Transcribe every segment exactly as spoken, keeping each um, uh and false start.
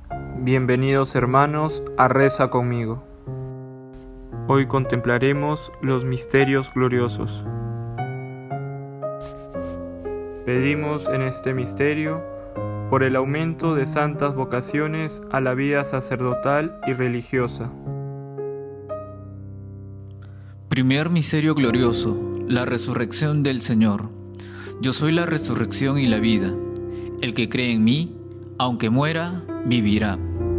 Bienvenidos hermanos a Reza conmigo. Hoy contemplaremos los misterios gloriosos. Pedimos en este misterio por el aumento de santas vocaciones a la vida sacerdotal y religiosa. Primer misterio glorioso, la resurrección del Señor. Yo soy la resurrección y la vida. El que cree en mí, aunque muera, vivirá.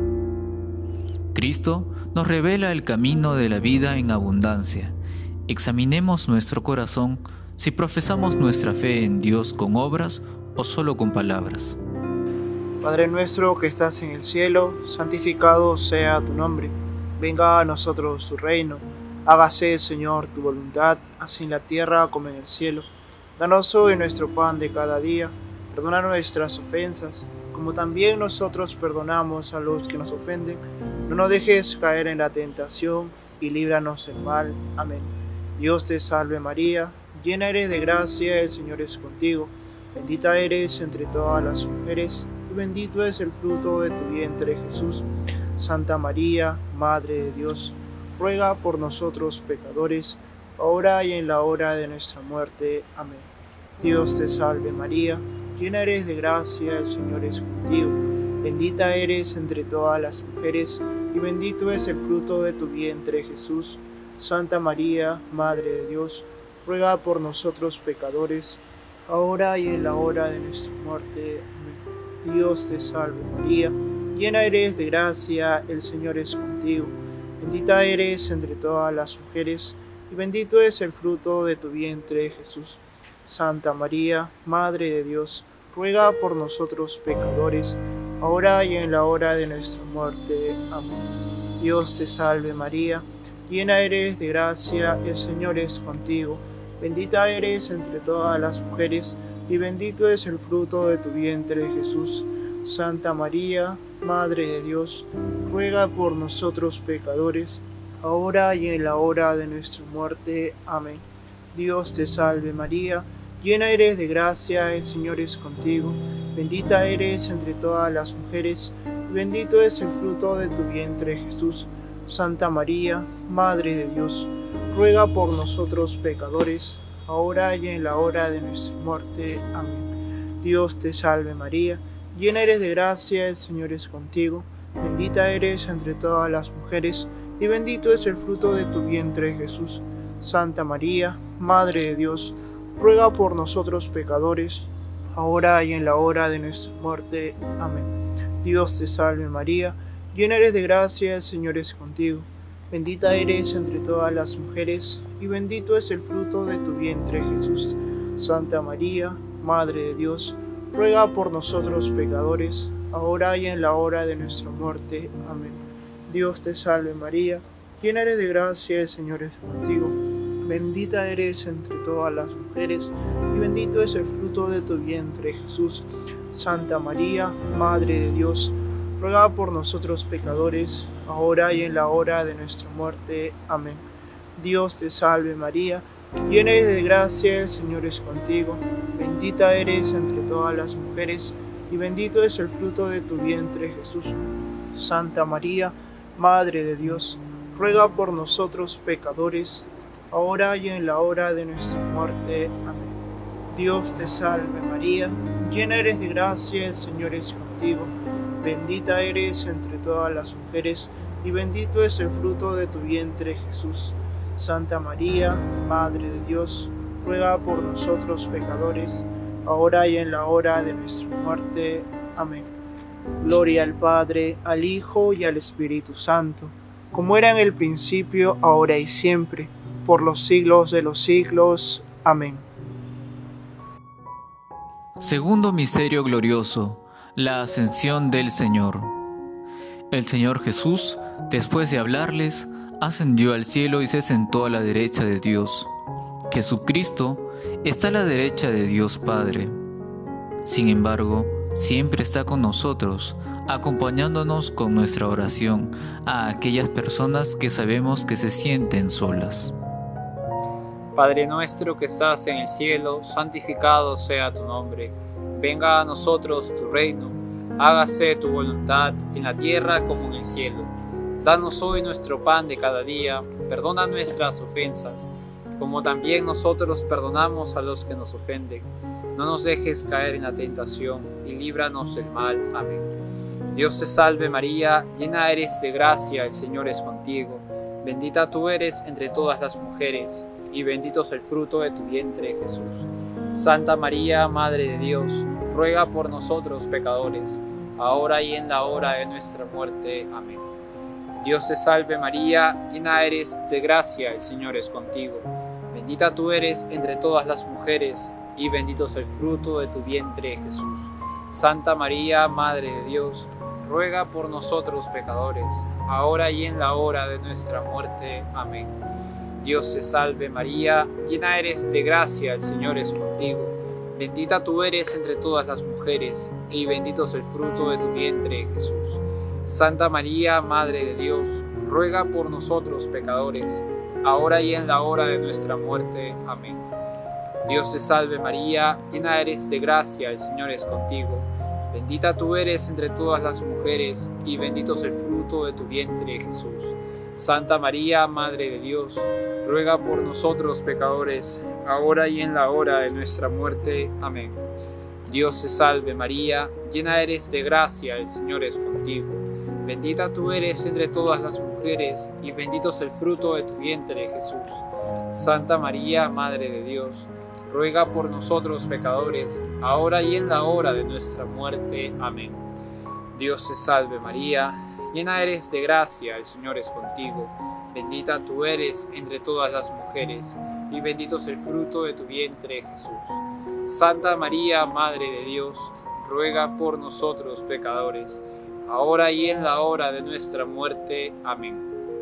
Cristo nos revela el camino de la vida en abundancia. Examinemos nuestro corazón si profesamos nuestra fe en Dios con obras o solo con palabras. Padre nuestro que estás en el cielo, santificado sea tu nombre. Venga a nosotros tu reino. Hágase, Señor, tu voluntad, así en la tierra como en el cielo. Danos hoy nuestro pan de cada día. Perdona nuestras ofensas, como también nosotros perdonamos a los que nos ofenden. No nos dejes caer en la tentación y líbranos del mal. Amén. Dios te salve María, llena eres de gracia, el Señor es contigo. Bendita eres entre todas las mujeres, y bendito es el fruto de tu vientre Jesús. Santa María, Madre de Dios, ruega por nosotros pecadores, ahora y en la hora de nuestra muerte. Amén. Dios te salve María, llena eres de gracia, el Señor es contigo. Bendita eres entre todas las mujeres, y bendito es el fruto de tu vientre Jesús. Santa María, Madre de Dios, ruega por nosotros pecadores, ahora y en la hora de nuestra muerte. Amén. Dios te salve María, llena eres de gracia, el Señor es contigo. Bendita eres entre todas las mujeres, y bendito es el fruto de tu vientre, Jesús. Santa María, Madre de Dios, ruega por nosotros pecadores, ahora y en la hora de nuestra muerte. Amén. Dios te salve María, llena eres de gracia, el Señor es contigo. Bendita eres entre todas las mujeres, y bendito es el fruto de tu vientre, Jesús. Santa María, Madre de Dios, ruega por nosotros pecadores, ahora y en la hora de nuestra muerte. Amén. Dios te salve María, llena eres de gracia, el Señor es contigo. Bendita eres entre todas las mujeres, y bendito es el fruto de tu vientre Jesús. Santa María, Madre de Dios, ruega por nosotros pecadores, ahora y en la hora de nuestra muerte. Amén. Dios te salve María, llena eres de gracia, el Señor es contigo. Bendita eres entre todas las mujeres, y bendito es el fruto de tu vientre Jesús. Santa María, Madre de Dios, ruega por nosotros pecadores, ahora y en la hora de nuestra muerte. Amén. Dios te salve María, llena eres de gracia, el Señor es contigo. Bendita eres entre todas las mujeres, y bendito es el fruto de tu vientre Jesús. Santa María, Madre de Dios, ruega por nosotros pecadores, ahora y en la hora de nuestra muerte. Amén. Dios te salve María, llena eres de gracia, el Señor es contigo. Bendita eres entre todas las mujeres, y bendito es el fruto de tu vientre Jesús. Santa María, Madre de Dios, ruega por nosotros pecadores, ahora y en la hora de nuestra muerte. Amén. Dios te salve María, llena eres de gracia, el Señor es contigo. Bendita eres entre todas las mujeres, y bendito es el fruto de tu vientre Jesús. Santa María, Madre de Dios, ruega por nosotros pecadores, ahora y en la hora de nuestra muerte. Amén. Dios te salve María, llena eres de gracia, el Señor es contigo. Bendita eres entre todas las mujeres, y bendito es el fruto de tu vientre Jesús. Santa María, Madre de Dios, ruega por nosotros pecadores, ahora y en la hora de nuestra muerte. Amén. Gloria al Padre, al Hijo y al Espíritu Santo, como era en el principio, ahora y siempre, por los siglos de los siglos. Amén. Segundo misterio glorioso, la ascensión del Señor. El Señor Jesús, después de hablarles, ascendió al cielo y se sentó a la derecha de Dios. Jesucristo está a la derecha de Dios Padre. Sin embargo, siempre está con nosotros, acompañándonos con nuestra oración a aquellas personas que sabemos que se sienten solas. Padre nuestro que estás en el cielo, santificado sea tu nombre. Venga a nosotros tu reino. hágase tu voluntad en la tierra como en el cielo. Danos hoy nuestro pan de cada día, perdona nuestras ofensas, como también nosotros perdonamos a los que nos ofenden. No nos dejes caer en la tentación, y líbranos del mal. Amén. Dios te salve María, llena eres de gracia, el Señor es contigo. Bendita tú eres entre todas las mujeres, y bendito es el fruto de tu vientre, Jesús. Santa María, Madre de Dios, ruega por nosotros pecadores, ahora y en la hora de nuestra muerte. Amén. Dios te salve María, llena eres de gracia, el Señor es contigo. Bendita tú eres entre todas las mujeres, y bendito es el fruto de tu vientre, Jesús. Santa María, Madre de Dios, ruega por nosotros pecadores, ahora y en la hora de nuestra muerte. Amén. Dios te salve María, llena eres de gracia, el Señor es contigo. Bendita tú eres entre todas las mujeres, y bendito es el fruto de tu vientre, Jesús. Santa María, Madre de Dios, ruega por nosotros pecadores, ahora y en la hora de nuestra muerte. Amén. Dios te salve María, llena eres de gracia, el Señor es contigo. Bendita tú eres entre todas las mujeres, y bendito es el fruto de tu vientre, Jesús. Santa María, Madre de Dios, ruega por nosotros pecadores, ahora y en la hora de nuestra muerte. Amén. Dios te salve María, llena eres de gracia, el Señor es contigo. Bendita tú eres entre todas las mujeres, y bendito es el fruto de tu vientre, Jesús. Santa María, Madre de Dios, ruega por nosotros pecadores, ahora y en la hora de nuestra muerte. Amén. Dios te salve María, llena eres de gracia, el Señor es contigo. Bendita tú eres entre todas las mujeres, y bendito es el fruto de tu vientre, Jesús. Santa María, Madre de Dios, ruega por nosotros pecadores, ahora y en la hora de nuestra muerte. Amén.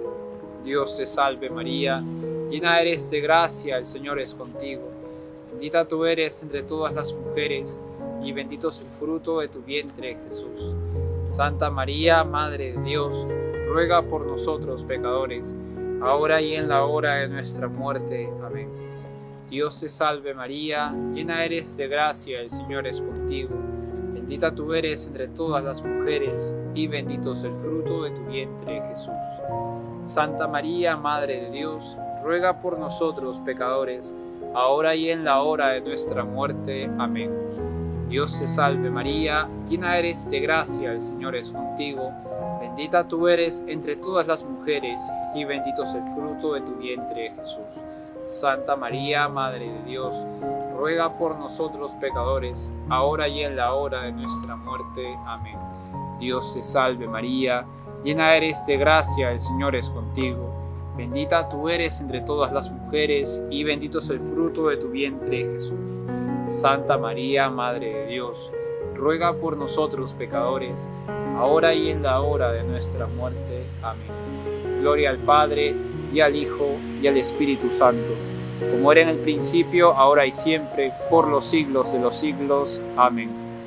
Dios te salve María, llena eres de gracia, el Señor es contigo. Bendita tú eres entre todas las mujeres, y bendito es el fruto de tu vientre, Jesús. Santa María, Madre de Dios, ruega por nosotros pecadores, ahora y en la hora de nuestra muerte. Amén. Dios te salve María, llena eres de gracia, el Señor es contigo. Bendita tú eres entre todas las mujeres, y bendito es el fruto de tu vientre, Jesús. Santa María, Madre de Dios, ruega por nosotros pecadores, ahora y en la hora de nuestra muerte. Amén. Dios te salve María, llena eres de gracia, el Señor es contigo. Bendita tú eres entre todas las mujeres, y bendito es el fruto de tu vientre, Jesús. Santa María, Madre de Dios, ruega por nosotros pecadores, ahora y en la hora de nuestra muerte. Amén. Dios te salve María, llena eres de gracia, el Señor es contigo. Bendita tú eres entre todas las mujeres, y bendito es el fruto de tu vientre, Jesús. Santa María, Madre de Dios, ruega por nosotros pecadores, ahora y en la hora de nuestra muerte. Amén. Gloria al Padre, y al Hijo, y al Espíritu Santo, como era en el principio, ahora y siempre, por los siglos de los siglos. Amén.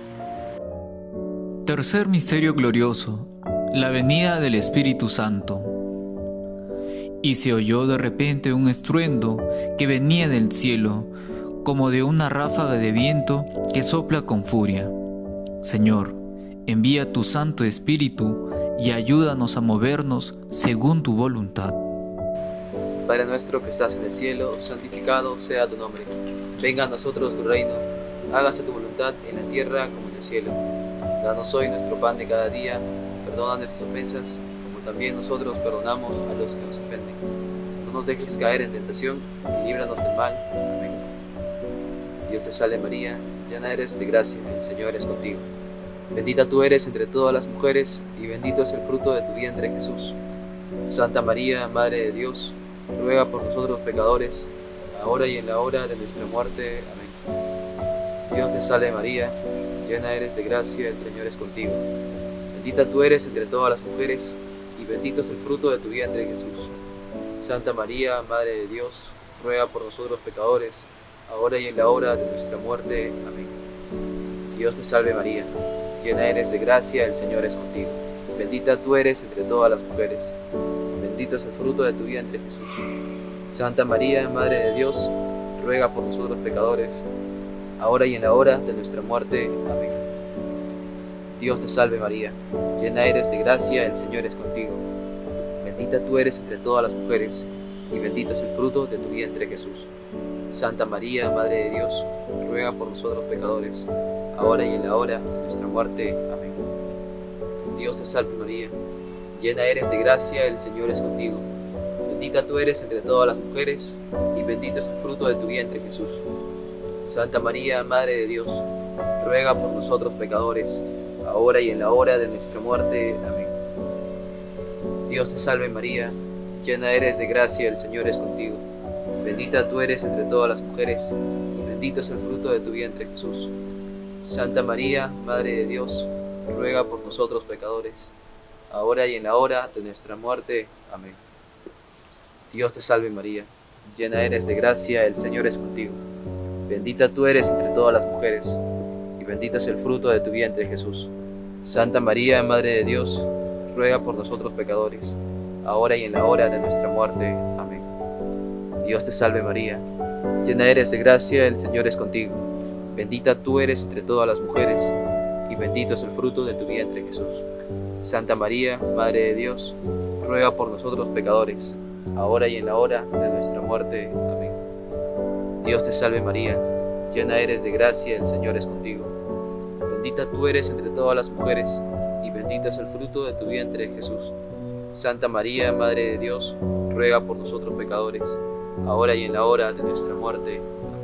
Tercer misterio glorioso, la venida del Espíritu Santo. Y se oyó de repente un estruendo que venía del cielo, como de una ráfaga de viento que sopla con furia. Señor, envía tu Santo Espíritu y ayúdanos a movernos según tu voluntad. Padre nuestro que estás en el cielo, santificado sea tu nombre. Venga a nosotros tu reino, hágase tu voluntad en la tierra como en el cielo. Danos hoy nuestro pan de cada día, perdona nuestras ofensas, como también nosotros perdonamos a los que nos ofenden. No nos dejes caer en tentación, y líbranos del mal. Amén. Dios te salve María, llena eres de gracia, el Señor es contigo. Bendita tú eres entre todas las mujeres, y bendito es el fruto de tu vientre, Jesús. Santa María, Madre de Dios, ruega por nosotros pecadores, ahora y en la hora de nuestra muerte. Amén. Dios te salve María, llena eres de gracia, el Señor es contigo. Bendita tú eres entre todas las mujeres, y bendito es el fruto de tu vientre, Jesús. Santa María, Madre de Dios, ruega por nosotros pecadores, ahora y en la hora de nuestra muerte. Amén. Dios te salve María, llena eres de gracia, el Señor es contigo. Bendita tú eres entre todas las mujeres, bendito es el fruto de tu vientre, Jesús. Santa María, Madre de Dios, ruega por nosotros pecadores, ahora y en la hora de nuestra muerte. Amén. Dios te salve María, llena eres de gracia, el Señor es contigo. Bendita tú eres entre todas las mujeres, y bendito es el fruto de tu vientre Jesús. Santa María, Madre de Dios, ruega por nosotros pecadores, ahora y en la hora de nuestra muerte. Amén. Dios te salve María, llena eres de gracia, el Señor es contigo. Bendita tú eres entre todas las mujeres, y bendito es el fruto de tu vientre Jesús. Santa María, Madre de Dios, ruega por nosotros pecadores, ahora y en la hora de nuestra muerte. Amén. Dios te salve María, llena eres de gracia, el Señor es contigo. Bendita tú eres entre todas las mujeres, y bendito es el fruto de tu vientre Jesús. Santa María, Madre de Dios, ruega por nosotros pecadores, ahora y en la hora de nuestra muerte. Amén. Dios te salve María, llena eres de gracia, el Señor es contigo. Bendita tú eres entre todas las mujeres, y bendito es el fruto de tu vientre Jesús. Santa María, Madre de Dios, ruega por nosotros pecadores, ahora y en la hora de nuestra muerte. Amén. Dios te salve María, llena eres de gracia, el Señor es contigo. Bendita tú eres entre todas las mujeres, y bendito es el fruto de tu vientre Jesús. Santa María, Madre de Dios, ruega por nosotros pecadores, ahora y en la hora de nuestra muerte. Amén. Dios te salve María, llena eres de gracia, el Señor es contigo. Bendita tú eres entre todas las mujeres, y bendito es el fruto de tu vientre Jesús. Santa María, Madre de Dios, ruega por nosotros pecadores, ahora y en la hora de nuestra muerte.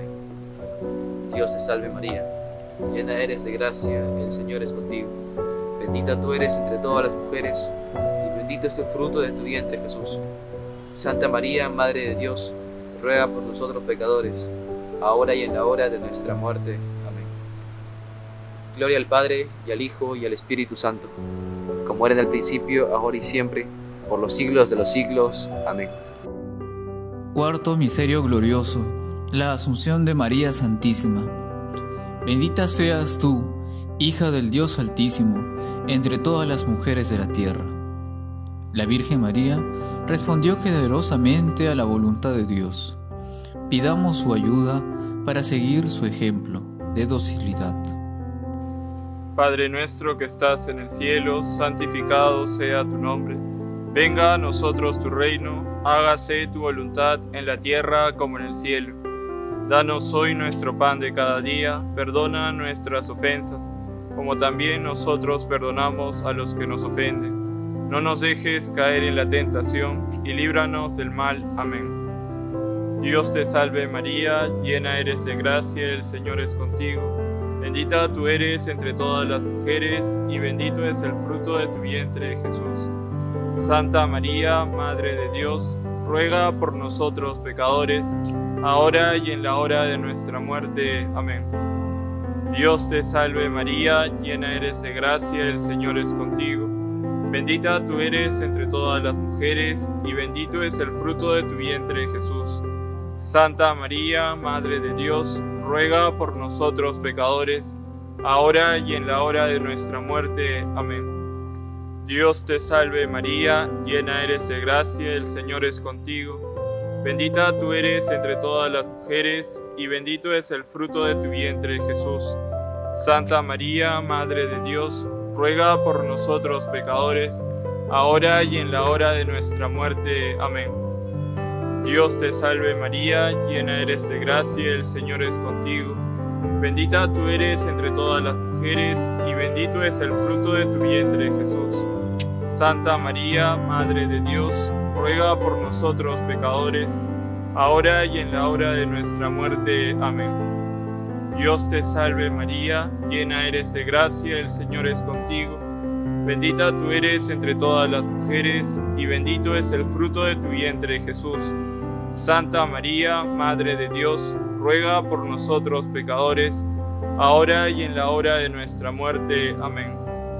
Amén. Dios te salve María, llena eres de gracia, el Señor es contigo. Bendita tú eres entre todas las mujeres, y bendito es el fruto de tu vientre Jesús. Santa María, Madre de Dios, ruega por nosotros pecadores, ahora y en la hora de nuestra muerte. Amén. Gloria al Padre, y al Hijo, y al Espíritu Santo, como era en el principio, ahora y siempre, por los siglos de los siglos. Amén. Cuarto misterio glorioso, la Asunción de María Santísima. Bendita seas tú, hija del Dios Altísimo, entre todas las mujeres de la tierra. La Virgen María respondió generosamente a la voluntad de Dios. Pidamos su ayuda para seguir su ejemplo de docilidad. Padre nuestro que estás en el cielo, santificado sea tu nombre. Venga a nosotros tu reino, hágase tu voluntad en la tierra como en el cielo. Danos hoy nuestro pan de cada día, perdona nuestras ofensas, como también nosotros perdonamos a los que nos ofenden. No nos dejes caer en la tentación, y líbranos del mal. Amén. Dios te salve María, llena eres de gracia, el Señor es contigo. Bendita tú eres entre todas las mujeres, y bendito es el fruto de tu vientre, Jesús. Santa María, Madre de Dios, ruega por nosotros pecadores, ahora y en la hora de nuestra muerte. Amén. Dios te salve María, llena eres de gracia, el Señor es contigo. Bendita tú eres entre todas las mujeres, y bendito es el fruto de tu vientre, Jesús. Santa María, Madre de Dios, ruega por nosotros pecadores, ahora y en la hora de nuestra muerte. Amén. Dios te salve María, llena eres de gracia, el Señor es contigo. Bendita tú eres entre todas las mujeres, y bendito es el fruto de tu vientre, Jesús. Santa María, Madre de Dios, ruega por nosotros pecadores, ahora y en la hora de nuestra muerte. Amén. Dios te salve María, llena eres de gracia, el Señor es contigo. Bendita tú eres entre todas las mujeres, y bendito es el fruto de tu vientre, Jesús. Santa María, Madre de Dios, ruega por nosotros pecadores, ahora y en la hora de nuestra muerte. Amén. Dios te salve María, llena eres de gracia, el Señor es contigo. Bendita tú eres entre todas las mujeres, y bendito es el fruto de tu vientre, Jesús. Santa María, Madre de Dios, ruega por nosotros pecadores, ahora y en la hora de nuestra muerte. Amén.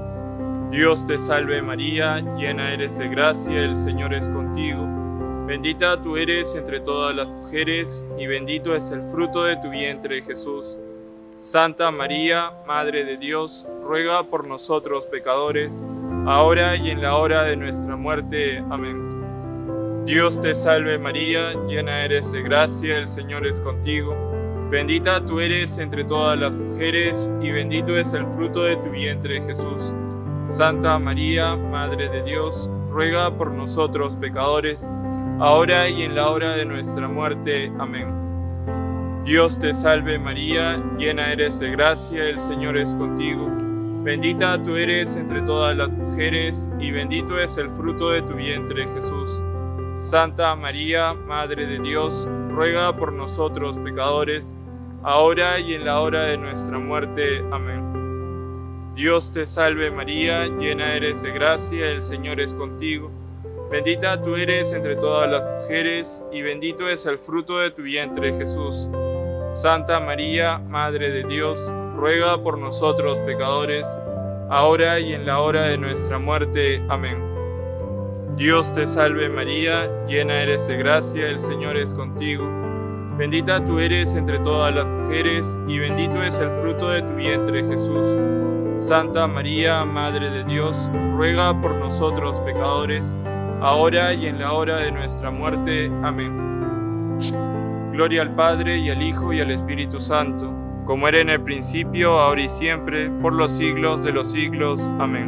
Dios te salve María, llena eres de gracia, el Señor es contigo. Bendita tú eres entre todas las mujeres, y bendito es el fruto de tu vientre, Jesús. Santa María, Madre de Dios, ruega por nosotros pecadores, ahora y en la hora de nuestra muerte. Amén. Dios te salve María, llena eres de gracia, el Señor es contigo. Bendita tú eres entre todas las mujeres, y bendito es el fruto de tu vientre, Jesús. Santa María, Madre de Dios, ruega por nosotros pecadores, ahora y en la hora de nuestra muerte. Amén. Dios te salve María, llena eres de gracia, el Señor es contigo. Bendita tú eres entre todas las mujeres, y bendito es el fruto de tu vientre, Jesús. Santa María, Madre de Dios, ruega por nosotros pecadores, ahora y en la hora de nuestra muerte. Amén. Dios te salve María, llena eres de gracia, el Señor es contigo. Bendita tú eres entre todas las mujeres, y bendito es el fruto de tu vientre, Jesús. Santa María, Madre de Dios, ruega por nosotros pecadores, ahora y en la hora de nuestra muerte. Amén. Dios te salve María, llena eres de gracia, el Señor es contigo. Bendita tú eres entre todas las mujeres, y bendito es el fruto de tu vientre, Jesús. Santa María, Madre de Dios, ruega por nosotros pecadores, ahora y en la hora de nuestra muerte. Amén. Gloria al Padre, y al Hijo, y al Espíritu Santo, como era en el principio, ahora y siempre, por los siglos de los siglos. Amén.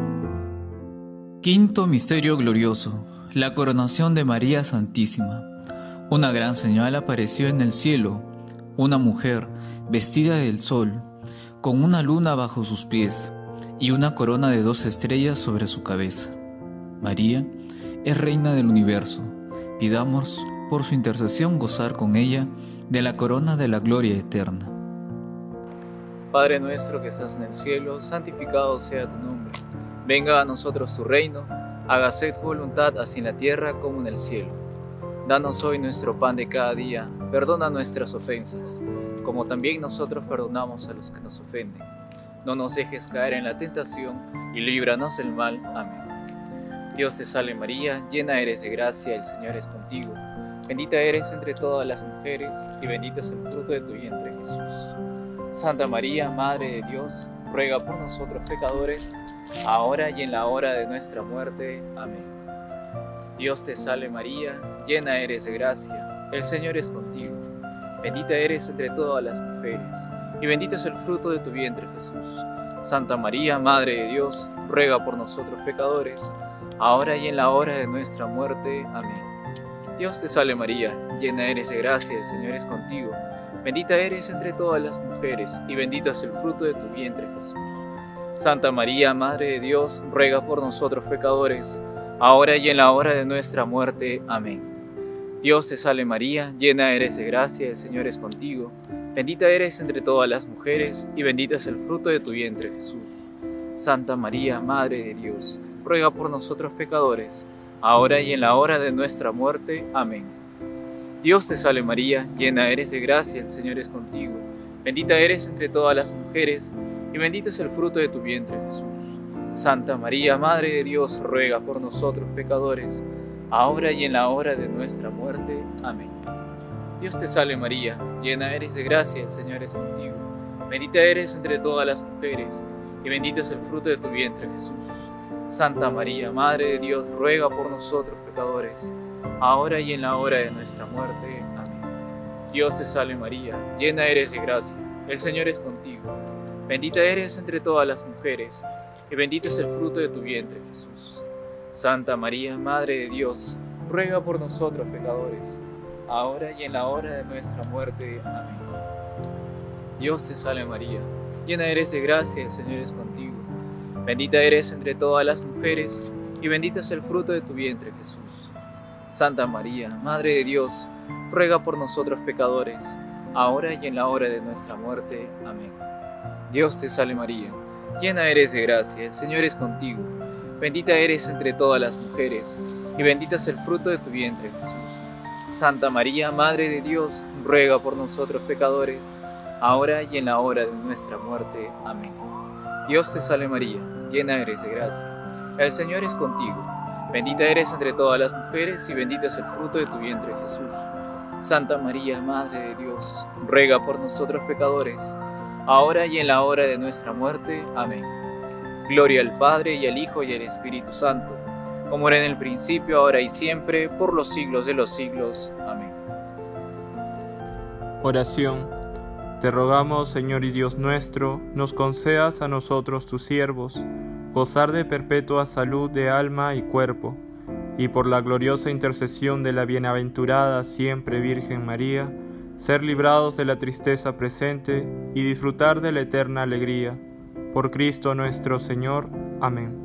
Quinto misterio glorioso: la coronación de María Santísima. Una gran señal apareció en el cielo, una mujer vestida del sol, con una luna bajo sus pies y una corona de dos estrellas sobre su cabeza. María es reina del universo. Pidamos por su intercesión gozar con ella de la corona de la gloria eterna. Padre nuestro que estás en el cielo, santificado sea tu nombre. Venga a nosotros tu reino, hágase tu voluntad así en la tierra como en el cielo. Danos hoy nuestro pan de cada día, perdona nuestras ofensas, como también nosotros perdonamos a los que nos ofenden. No nos dejes caer en la tentación, y líbranos del mal. Amén. Dios te salve María, llena eres de gracia, el Señor es contigo. Bendita eres entre todas las mujeres, y bendito es el fruto de tu vientre, Jesús. Santa María, Madre de Dios, ruega por nosotros pecadores, ahora y en la hora de nuestra muerte. Amén. Dios te salve María, llena eres de gracia, el Señor es contigo. Bendita eres entre todas las mujeres, y bendito es el fruto de tu vientre, Jesús. Santa María, Madre de Dios, ruega por nosotros pecadores, ahora y en la hora de nuestra muerte. Amén. Dios te salve María, llena eres de gracia, el Señor es contigo. Bendita eres entre todas las mujeres, y bendito es el fruto de tu vientre, Jesús. Santa María, Madre de Dios, ruega por nosotros pecadores, ahora y en la hora de nuestra muerte. Amén. Dios te salve María, llena eres de gracia, el Señor es contigo. Bendita eres entre todas las mujeres, y bendito es el fruto de tu vientre, Jesús. Santa María, Madre de Dios, ruega por nosotros pecadores, ahora y en la hora de nuestra muerte. Amén. Dios te salve María, llena eres de gracia, el Señor es contigo. Bendita eres entre todas las mujeres, y bendito es el fruto de tu vientre, Jesús. Santa María, Madre de Dios, ruega por nosotros pecadores, ahora y en la hora de nuestra muerte. Amén. Dios te salve María, llena eres de gracia, el Señor es contigo. Bendita eres entre todas las mujeres, y bendito es el fruto de tu vientre, Jesús. Santa María, Madre de Dios, ruega por nosotros pecadores, ahora y en la hora de nuestra muerte. Amén. Dios te salve María, llena eres de gracia, el Señor es contigo. Bendita eres entre todas las mujeres, y bendito es el fruto de tu vientre, Jesús. Santa María, Madre de Dios, ruega por nosotros pecadores, ahora y en la hora de nuestra muerte. Amén. Dios te salve María, llena eres de gracia, el Señor es contigo. Bendita eres entre todas las mujeres, y bendito es el fruto de tu vientre, Jesús. Santa María, Madre de Dios, ruega por nosotros pecadores, ahora y en la hora de nuestra muerte. Amén. Dios te salve María, llena eres de gracia, el Señor es contigo. Bendita eres entre todas las mujeres, y bendito es el fruto de tu vientre, Jesús. Santa María, Madre de Dios, ruega por nosotros pecadores, ahora y en la hora de nuestra muerte. Amén. Dios te salve María, llena eres de gracia, el Señor es contigo. Bendita eres entre todas las mujeres, y bendito es el fruto de tu vientre, Jesús. Santa María, Madre de Dios, ruega por nosotros pecadores, ahora y en la hora de nuestra muerte. Amén. Gloria al Padre, y al Hijo, y al Espíritu Santo, como era en el principio, ahora y siempre, por los siglos de los siglos. Amén. Oración. Te rogamos, Señor y Dios nuestro, nos concedas a nosotros tus siervos, gozar de perpetua salud de alma y cuerpo, y por la gloriosa intercesión de la bienaventurada siempre Virgen María, ser librados de la tristeza presente y disfrutar de la eterna alegría. Por Cristo nuestro Señor. Amén.